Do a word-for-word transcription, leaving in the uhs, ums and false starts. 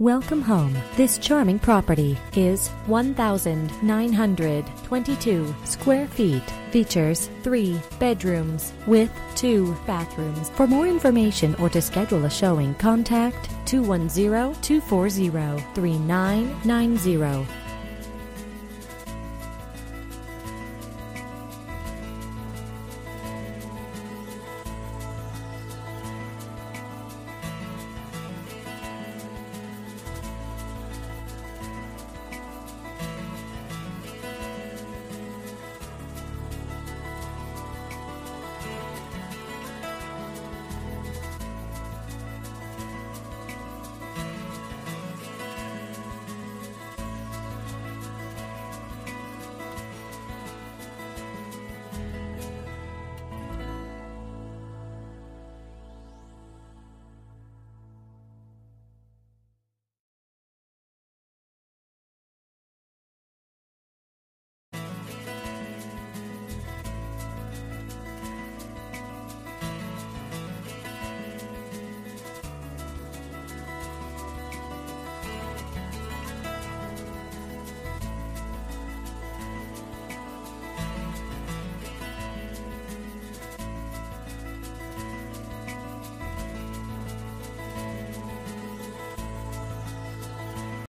Welcome home. This charming property is one thousand nine hundred twenty-two square feet. Features three bedrooms with two bathrooms. For more information or to schedule a showing, contact two one zero, two four zero, three nine nine zero.